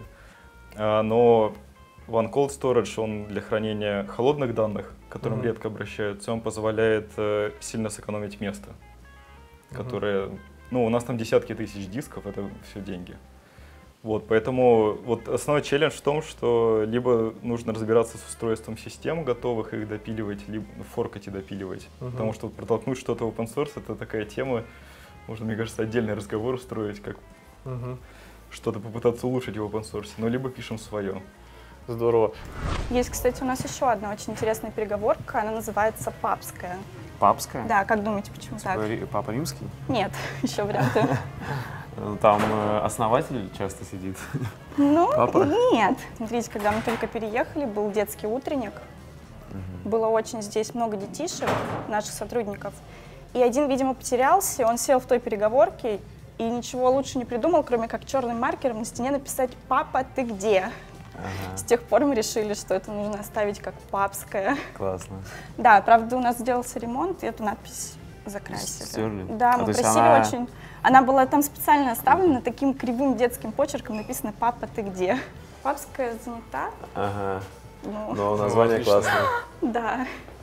[SPEAKER 6] Но One Cold Storage, он для хранения холодных данных, к которым редко обращаются, он позволяет сильно сэкономить место, которое... Ну, у нас там десятки тысяч дисков, это все деньги. Вот, поэтому вот основной челлендж в том, что либо нужно разбираться с устройством систем готовых, их допиливать, либо форкать и допиливать. Потому что протолкнуть что-то в open source — это такая тема, можно, мне кажется, отдельный разговор устроить, как что-то попытаться улучшить в open source, но либо пишем свое.
[SPEAKER 2] Здорово.
[SPEAKER 3] Есть, кстати, у нас еще одна очень интересная переговорка, она называется папская.
[SPEAKER 1] Папская?
[SPEAKER 3] Да, как думаете, почему так?
[SPEAKER 1] Папа римский?
[SPEAKER 3] Нет, еще варианты.
[SPEAKER 1] Там основатель часто сидит.
[SPEAKER 3] Ну,
[SPEAKER 1] Папа?
[SPEAKER 3] нет. Смотрите, когда мы только переехали, был детский утренник. Было очень здесь много детишек, наших сотрудников. И один, видимо, потерялся, он сел в той переговорке и ничего лучше не придумал, кроме как черным маркером на стене написать «Папа, ты где?». С тех пор мы решили, что это нужно оставить как папская.
[SPEAKER 1] Классно.
[SPEAKER 3] Да, правда, у нас сделался ремонт, и эту надпись закрасили.
[SPEAKER 1] Стерли?
[SPEAKER 3] Да, мы просили очень. Она была там специально оставлена таким кривым детским почерком, написано «Папа, ты где?». Папская занята.
[SPEAKER 1] Ага.
[SPEAKER 3] Ну,
[SPEAKER 1] Но название классное.
[SPEAKER 3] да.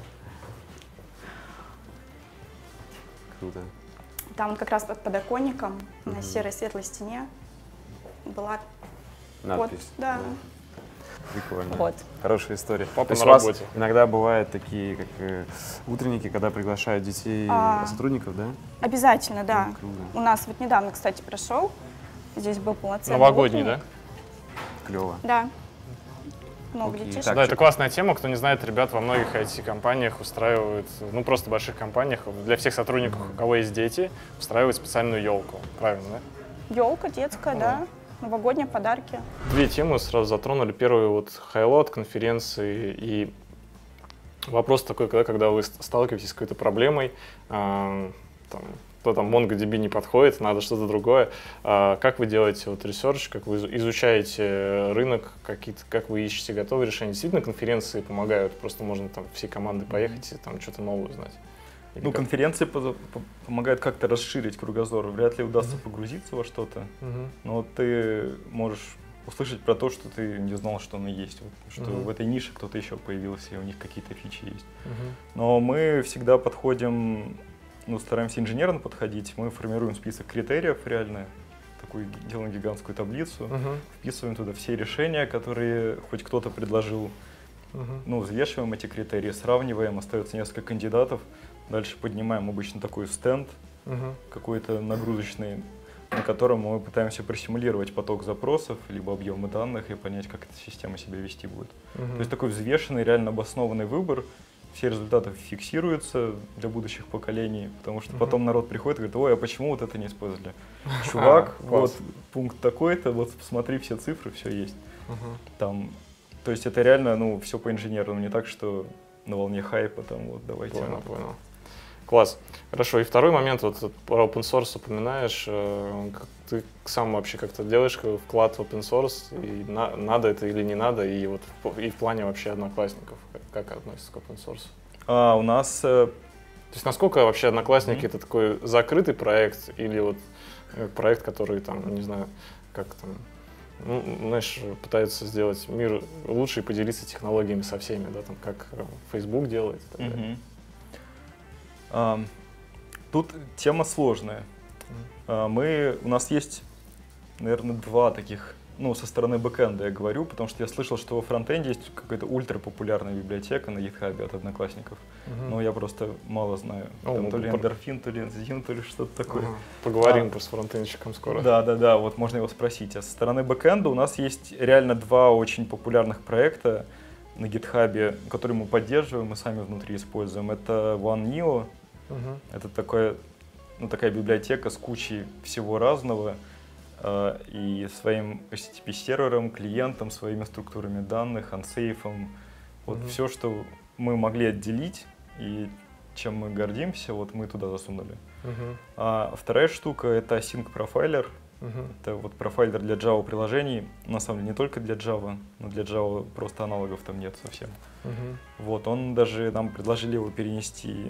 [SPEAKER 1] Круто.
[SPEAKER 3] Там вот как раз под подоконником на серой светлой стене была
[SPEAKER 1] Надпись.
[SPEAKER 3] Да.
[SPEAKER 1] Прикольно.
[SPEAKER 3] Вот.
[SPEAKER 1] Хорошая история.
[SPEAKER 2] Папа
[SPEAKER 1] То есть
[SPEAKER 2] на
[SPEAKER 1] у вас
[SPEAKER 2] работе.
[SPEAKER 1] иногда бывают такие, как утренники, когда приглашают детей, сотрудников, да?
[SPEAKER 3] Обязательно, да.
[SPEAKER 1] Круто.
[SPEAKER 3] У нас вот недавно, кстати, прошел. Здесь был полноценный
[SPEAKER 2] Новогодний,
[SPEAKER 3] утренник.
[SPEAKER 2] да?
[SPEAKER 1] Клево.
[SPEAKER 3] Да. Много
[SPEAKER 1] Окей,
[SPEAKER 3] детишек.
[SPEAKER 1] так.
[SPEAKER 2] Да, это классная тема. Кто не знает, ребят во многих IT-компаниях устраивают, ну просто больших компаниях, для всех сотрудников, у кого есть дети, устраивают специальную елку. Правильно, да?
[SPEAKER 3] Елка детская, да. Новогодние подарки.
[SPEAKER 2] Две темы сразу затронули. Первый вот Highload конференции и вопрос такой, когда вы сталкиваетесь с какой-то проблемой, кто там MongoDB не подходит, надо что-то другое. Как вы делаете вот research, как вы изучаете рынок, как вы ищете готовые решения? Действительно, конференции помогают, просто можно там всей командой поехать и там что-то новое узнать.
[SPEAKER 6] Ну, конференции помогают как-то расширить кругозор. Вряд ли удастся погрузиться во что-то, но ты можешь услышать про то, что ты не знал, что оно есть, вот, что в этой нише кто-то еще появился, и у них какие-то фичи есть. Но мы всегда подходим, ну, стараемся инженерно подходить, мы формируем список критериев реально, такую, делаем гигантскую таблицу, вписываем туда все решения, которые хоть кто-то предложил, ну, взвешиваем эти критерии, сравниваем, остается несколько кандидатов, дальше поднимаем обычно такой стенд, какой-то нагрузочный, на котором мы пытаемся просимулировать поток запросов, либо объемы данных и понять, как эта система себя вести будет. То есть такой взвешенный, реально обоснованный выбор, все результаты фиксируются для будущих поколений, потому что потом народ приходит и говорит: ой, а почему вот это не использовали? Чувак, вот пункт такой-то, вот посмотри все цифры, все есть. Там, то есть это реально, ну, все по-инженерному, не так, что на волне хайпа, там, вот, давайте.
[SPEAKER 2] Понял. Класс. Хорошо. И второй момент, вот про open source упоминаешь, ты сам вообще как-то делаешь вклад в open source, и надо это или не надо, и вот и в плане вообще одноклассников, как относятся к open source?
[SPEAKER 6] У нас...
[SPEAKER 2] То есть насколько вообще Одноклассники это такой закрытый проект, или вот проект, который там, не знаю, как там, ну, знаешь, пытается сделать мир лучше и поделиться технологиями со всеми, да, там, как Facebook делает и так далее.
[SPEAKER 6] Тут тема сложная. У нас есть, наверное, два таких, ну, со стороны бэкэнда я говорю, потому что я слышал, что во фронтенде есть какая-то ультрапопулярная библиотека на GitHub от Одноклассников, но я просто мало знаю. Там то ли эндорфин, то ли энзим, то ли что-то такое.
[SPEAKER 2] Поговорим с фронтенщиком скоро.
[SPEAKER 6] Да, вот можно его спросить. А со стороны бэкэнда у нас есть реально два очень популярных проекта на GitHub, которые мы поддерживаем и сами внутри используем. Это OneNeo. Это такая библиотека с кучей всего разного и своим HTTP-сервером, клиентом, своими структурами данных, ансейфом. Вот все, что мы могли отделить и чем мы гордимся, вот мы туда засунули. А вторая штука — это Async Profiler. Это вот профайлер для Java приложений, на самом деле не только для Java, но для Java просто аналогов там нет совсем. Вот, он даже, нам предложили его перенести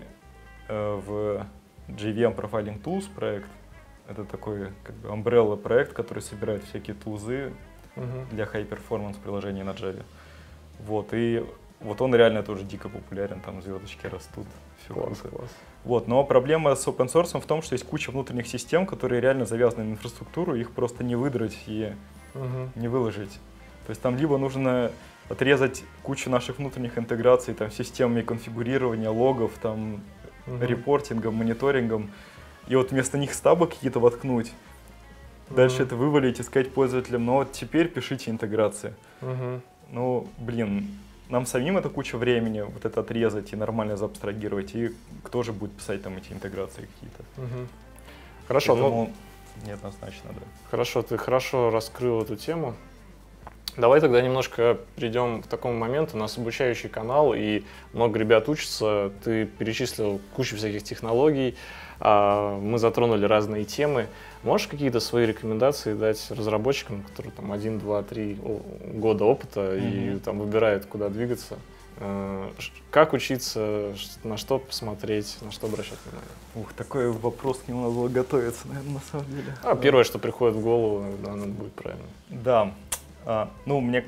[SPEAKER 6] в JVM Profiling Tools проект. Это такой как бы umbrella проект, который собирает всякие тулзы для high-performance приложений на Java. Вот, и вот он реально тоже дико популярен, там звездочки растут. Все
[SPEAKER 2] класс.
[SPEAKER 6] Вот, но проблема с open source в том, что есть куча внутренних систем, которые реально завязаны на инфраструктуру, их просто не выдрать и не выложить. То есть там либо нужно отрезать кучу наших внутренних интеграций, там, системами конфигурирования логов, там, репортингом, мониторингом, и вот вместо них стабы какие-то воткнуть, дальше это вывалить и сказать пользователям: ну вот теперь пишите интеграции. Ну, блин, нам самим это куча времени, вот это отрезать и нормально заабстрагировать, и кто же будет писать там эти интеграции какие-то.
[SPEAKER 2] Хорошо,
[SPEAKER 6] поэтому неоднозначно, да.
[SPEAKER 2] Хорошо, ты хорошо раскрыл эту тему. Давай тогда немножко перейдем к такому моменту. У нас обучающий канал, и много ребят учатся. Ты перечислил кучу всяких технологий, мы затронули разные темы. Можешь какие-то свои рекомендации дать разработчикам, которые там 1, 2, 3 года опыта и там выбирают, куда двигаться? Как учиться, на что посмотреть, на что обращать внимание?
[SPEAKER 6] Такой вопрос, к нему надо было готовиться, наверное, на самом деле.
[SPEAKER 2] Первое, что приходит в голову, наверное, будет правильно.
[SPEAKER 6] Да. Мне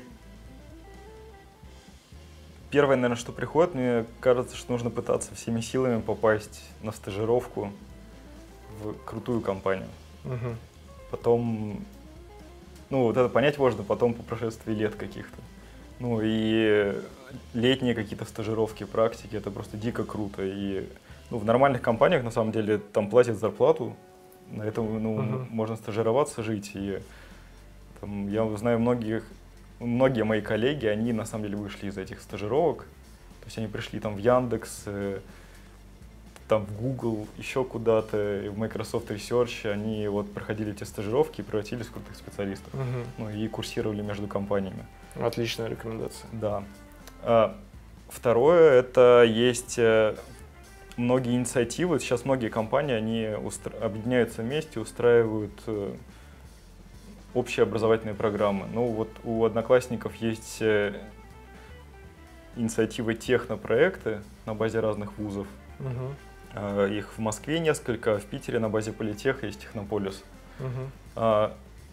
[SPEAKER 6] первое, наверное, что приходит, мне кажется, что нужно пытаться всеми силами попасть на стажировку в крутую компанию. Потом, вот это понять можно потом по прошествии лет каких-то. И летние какие-то стажировки, практики, это просто дико круто. И в нормальных компаниях, на самом деле, там платят зарплату, на этом можно стажироваться, жить. И я знаю многие мои коллеги, они на самом деле вышли из этих стажировок. То есть они пришли там в Яндекс, там в Google, еще куда-то, в Microsoft Research, они вот проходили эти стажировки и превратились в крутых специалистов. И курсировали между компаниями.
[SPEAKER 2] Отличная рекомендация.
[SPEAKER 6] Да. Второе, это есть многие инициативы. Сейчас многие компании, они объединяются вместе, устраивают общие образовательные программы. У Одноклассников есть инициативы технопроекты на базе разных вузов. Их в Москве несколько, в Питере на базе Политеха есть Технополис.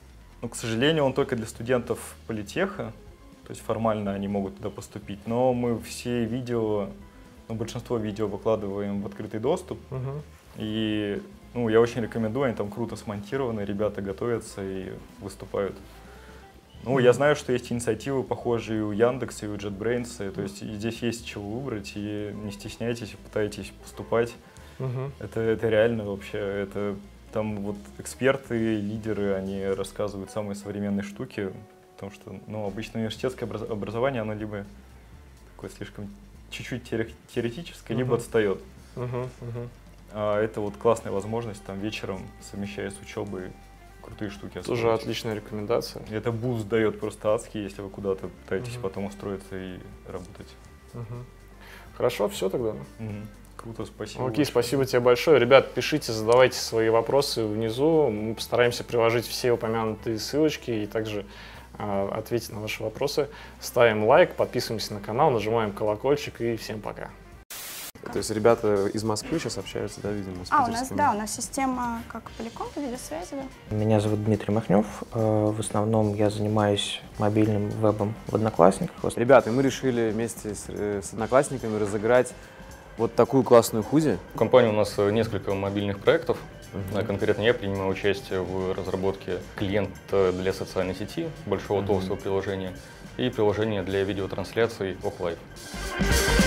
[SPEAKER 6] Но, к сожалению, он только для студентов политеха, то есть формально они могут туда поступить. Но мы все видео, ну, большинство видео выкладываем в открытый доступ. И ну, я очень рекомендую, они там круто смонтированы, ребята готовятся и выступают. Ну, я знаю, что есть инициативы похожие у Яндекса и у JetBrains, то есть и здесь есть чего выбрать, и не стесняйтесь, пытайтесь поступать. Это реально вообще, это там вот эксперты, лидеры, они рассказывают самые современные штуки, потому что, ну, обычно университетское образование, оно либо такое слишком чуть-чуть теоретическое, либо отстает. А это вот классная возможность там вечером, совмещая с учебой, крутые штуки.
[SPEAKER 2] Тоже отличная рекомендация.
[SPEAKER 6] Это буст дает просто адский, если вы куда-то пытаетесь потом устроиться и работать.
[SPEAKER 2] Хорошо, все тогда.
[SPEAKER 6] Круто, спасибо.
[SPEAKER 2] Окей, спасибо тебе большое. Ребят, пишите, задавайте свои вопросы внизу. Мы постараемся приложить все упомянутые ссылочки и также ответить на ваши вопросы. Ставим лайк, подписываемся на канал, нажимаем колокольчик и всем пока.
[SPEAKER 1] То есть ребята из Москвы сейчас общаются, да, видимо, с питерскими?
[SPEAKER 3] у нас система как Polycom по видеосвязи. Да?
[SPEAKER 7] Меня зовут Дмитрий Махнев. В основном я занимаюсь мобильным вебом в Одноклассниках.
[SPEAKER 1] Ребята, мы решили вместе с одноклассниками разыграть вот такую классную худи.
[SPEAKER 8] В компании у нас несколько мобильных проектов. Конкретно я принимаю участие в разработке клиента для социальной сети, большого толстого приложения, и приложения для видеотрансляций OffLive.